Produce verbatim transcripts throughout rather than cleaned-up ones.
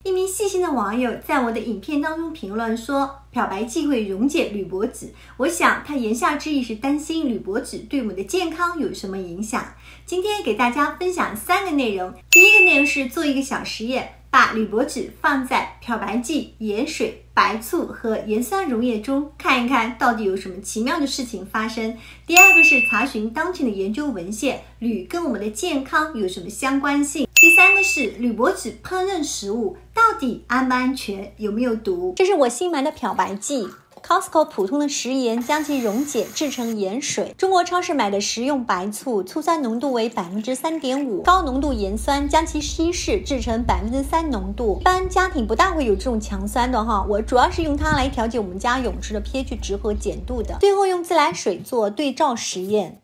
一名细心的网友在我的影片当中评论说，漂白剂会溶解铝箔纸。我想他言下之意是担心铝箔纸对我们的健康有什么影响。今天给大家分享三个内容。第一个内容是做一个小实验，把铝箔纸放在漂白剂、盐水、白醋和盐酸溶液中，看一看到底有什么奇妙的事情发生。第二个是查询当前的研究文献，铝跟我们的健康有什么相关性。第三个是铝箔纸烹饪食物到底安不安全，有没有毒。这是我新买的漂白剂，Costco 普通的食盐将其溶解制成盐水，中国超市买的食用白醋，醋酸浓度为 百分之三点五， 高浓度盐酸将其稀释制成 百分之三 浓度。一般家庭不大会有这种强酸的哈，我主要是用它来调节我们家泳池的 pH 值和碱度的。最后用自来水做对照实验。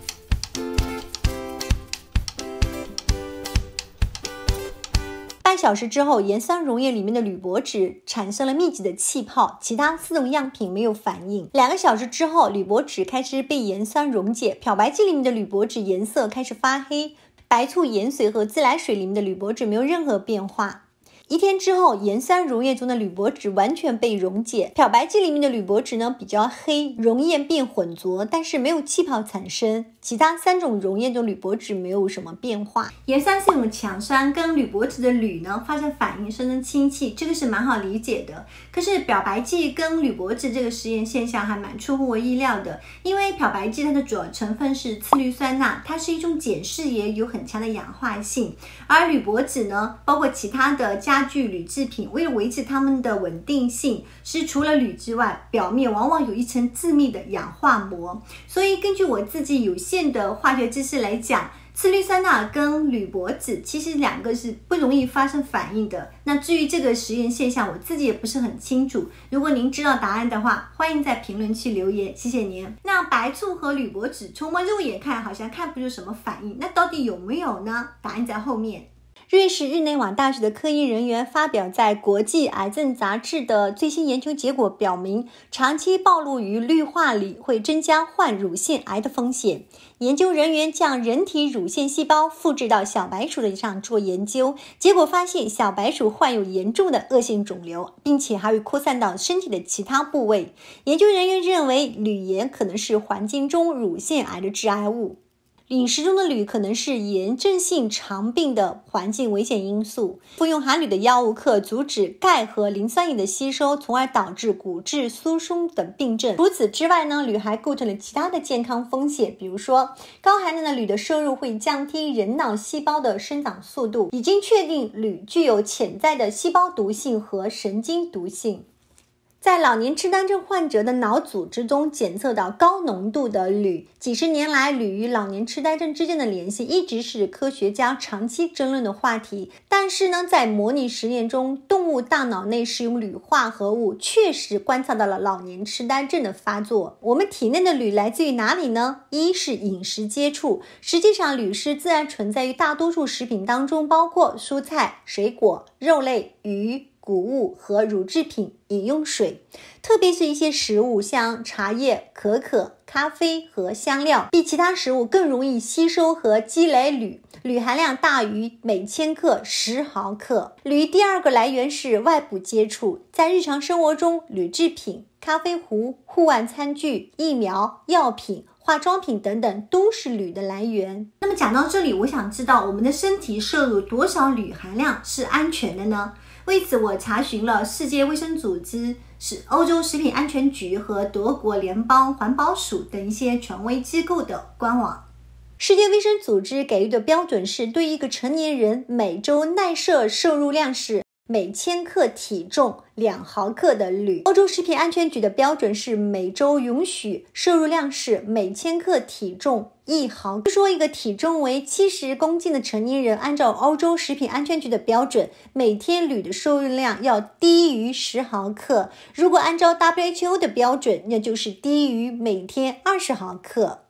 半小时之后，盐酸溶液里面的铝箔纸产生了密集的气泡，其他四种样品没有反应。两个小时之后，铝箔纸开始被盐酸溶解，漂白剂里面的铝箔纸颜色开始发黑，白醋、盐水和自来水里面的铝箔纸没有任何变化。一天之后，盐酸溶液中的铝箔纸完全被溶解，漂白剂里面的铝箔纸呢比较黑，溶液变浑浊，但是没有气泡产生。其他三种溶液中铝箔纸没有什么变化。盐酸是一种强酸，跟铝箔纸的铝呢发生反应，生成氢气，这个是蛮好理解的。可是漂白剂跟铝箔纸这个实验现象还蛮出乎我意料的，因为漂白剂它的主要成分是次氯酸钠，它是一种碱式盐，有很强的氧化性。而铝箔纸呢，包括其他的家具铝制品，为了维持它们的稳定性，是除了铝之外，表面往往有一层致密的氧化膜。所以根据我自己有限的化学知识来讲，次氯酸钠跟铝箔纸其实两个是不容易发生反应的。那至于这个实验现象，我自己也不是很清楚。如果您知道答案的话，欢迎在评论区留言，谢谢您。那白醋和铝箔纸从我们肉眼看好像看不出什么反应，那到底有没有呢？答案在后面。瑞士日内瓦大学的科研人员发表在国际癌症杂志的最新研究结果表明，长期暴露于氯化锂会增加患乳腺癌的风险。研究人员将人体乳腺细胞复制到小白鼠的上做研究，结果发现小白鼠患有严重的恶性肿瘤，并且还会扩散到身体的其他部位。研究人员认为铝盐可能是环境中乳腺癌的致癌物。饮食中的铝可能是炎症性肠病的环境危险因素。服用含铝的药物可阻止钙和磷酸盐的吸收，从而导致骨质疏松等病症。除此之外呢，铝还构成了其他的健康风险，比如说高含量的铝的摄入会降低人脑细胞的生长速度。已经确定铝具有潜在的细胞毒性和神经毒性。在老年痴呆症患者的脑组织中检测到高浓度的铝。几十年来，铝与老年痴呆症之间的联系一直是科学家长期争论的话题。但是呢，在模拟实验中，动物大脑内使用铝化合物确实观察到了老年痴呆症的发作。我们体内的铝来自于哪里呢？一是饮食接触，实际上铝是自然存在于大多数食品当中，包括蔬菜、水果、肉类、鱼、谷物和乳制品、饮用水，特别是一些食物像茶叶、可可、咖啡和香料，比其他食物更容易吸收和积累铝，铝含量大于每千克十毫克。铝第二个来源是外部接触，在日常生活中，铝制品、咖啡壶、户外餐具、疫苗、药品、化妆品等等都是铝的来源。那么讲到这里，我想知道我们的身体摄入多少铝含量是安全的呢？为此，我查询了世界卫生组织、是欧洲食品安全局和德国联邦环保署等一些权威机构的官网。世界卫生组织给予的标准是，对一个成年人每周耐摄摄入量是每千克体重两毫克的铝。欧洲食品安全局的标准是每周允许摄入量是每千克体重一毫克。说一个体重为七十公斤的成年人，按照欧洲食品安全局的标准，每天铝的摄入量要低于十毫克。如果按照 W H O 的标准，那就是低于每天二十毫克。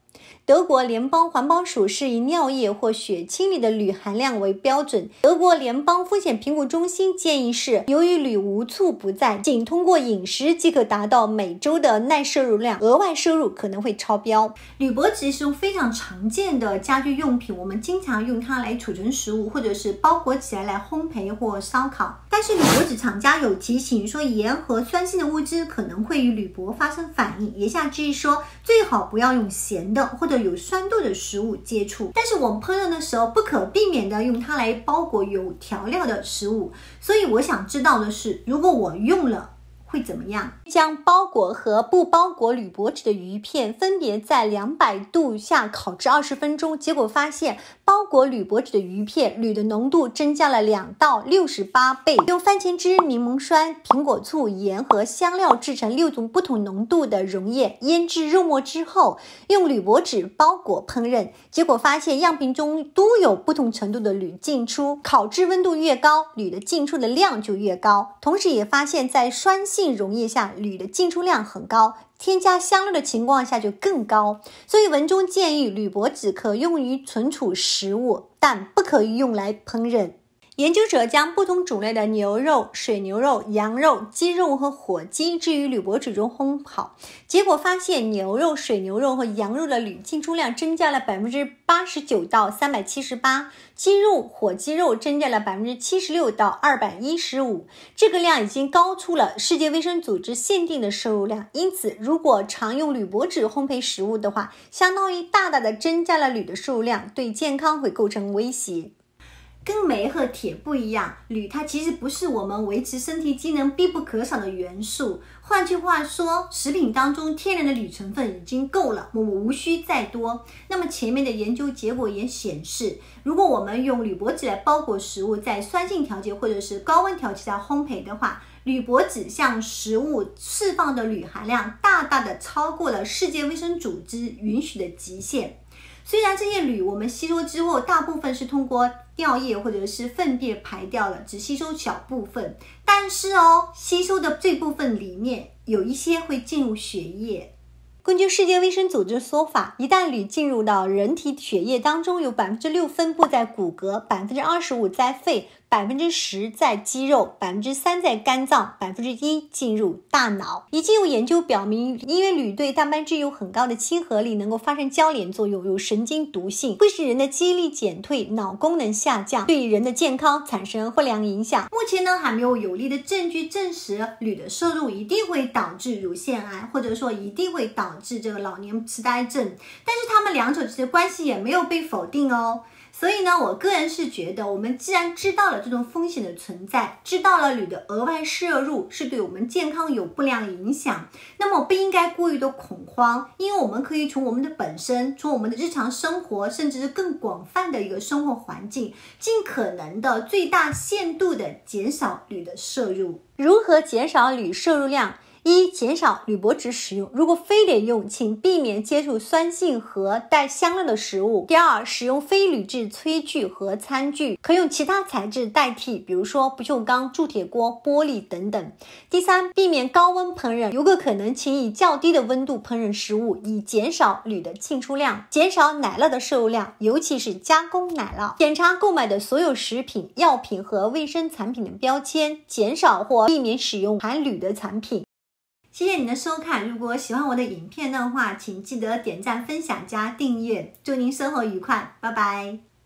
德国联邦环保署是以尿液或血清里的铝含量为标准。德国联邦风险评估中心建议是，由于铝无处不在，仅通过饮食即可达到每周的耐摄入量，额外摄入可能会超标。铝箔纸是用非常常见的家居用品，我们经常用它来储存食物，或者是包裹起来来烘焙或烧烤。但是铝箔纸厂家有提醒说，盐和酸性的物质可能会与铝箔发生反应，言下之意说，最好不要用咸的或者有酸度的食物接触。但是我们烹饪的时候不可避免的用它来包裹有调料的食物，所以我想知道的是，如果我用了会怎么样？将包裹和不包裹铝箔纸的鱼片分别在两百度下烤制二十分钟，结果发现包裹铝箔纸的鱼片铝的浓度增加了两到六十八倍。用番茄汁、柠檬酸、苹果醋、盐和香料制成六种不同浓度的溶液，腌制肉末之后，用铝箔纸包裹烹饪，结果发现样品中都有不同程度的铝进出，烤制温度越高，铝的进出的量就越高。同时也发现在酸性溶液下，铝的进出量很高，添加香料的情况下就更高。所以文中建议铝箔纸可用于存储食物，但不可以用来烹饪。研究者将不同种类的牛肉、水牛肉、羊肉、鸡肉和火鸡置于铝箔纸中烘烤，结果发现牛肉、水牛肉和羊肉的铝进出量增加了 百分之八十九 到三百七十八，鸡肉、火鸡肉增加了 百分之七十六 到二百一十五，这个量已经高出了世界卫生组织限定的摄入量。因此，如果常用铝箔纸烘焙食物的话，相当于大大的增加了铝的摄入量，对健康会构成威胁。跟煤和铁不一样，铝它其实不是我们维持身体机能必不可少的元素。换句话说，食品当中天然的铝成分已经够了，我们无需再多。那么前面的研究结果也显示，如果我们用铝箔纸来包裹食物，在酸性调节或者是高温调节下烘焙的话，铝箔纸向食物释放的铝含量大大的超过了世界卫生组织允许的极限。虽然这些铝我们吸收之后大部分是通过尿液或者是粪便排掉了，只吸收小部分，但是哦，吸收的这部分里面有一些会进入血液。根据世界卫生组织说法，一旦铝进入到人体血液当中，有 百分之六 分布在骨骼， 百分之二十五 在肺， 百分之十 在肌肉， 百分之三 在肝脏， 百分之一 进入大脑。已经有研究表明，因为铝对蛋白质有很高的亲和力，能够发生交联作用，有神经毒性，会使人的记忆力减退，脑功能下降，对人的健康产生不良影响。目前呢，还没有有力的证据证实铝的摄入一定会导致乳腺癌，或者说一定会导致这个老年痴呆症，但是他们两者之间的关系也没有被否定哦。所以呢，我个人是觉得，我们既然知道了这种风险的存在，知道了铝的额外摄入是对我们健康有不良影响，那么不应该过于的恐慌，因为我们可以从我们的本身，从我们的日常生活，甚至是更广泛的一个生活环境，尽可能的最大限度的减少铝的摄入。如何减少铝摄入量？一、减少铝箔纸使用，如果非得用，请避免接触酸性和带香料的食物。第二，使用非铝制炊具和餐具，可用其他材质代替，比如说不锈钢、铸铁锅、玻璃等等。第三，避免高温烹饪，如果可能，请以较低的温度烹饪食物，以减少铝的进出量。减少奶酪的摄入量，尤其是加工奶酪。检查购买的所有食品、药品和卫生产品的标签，减少或避免使用含铝的产品。谢谢你的收看，如果喜欢我的影片的话，请记得点赞、分享、加订阅。祝您生活愉快，拜拜。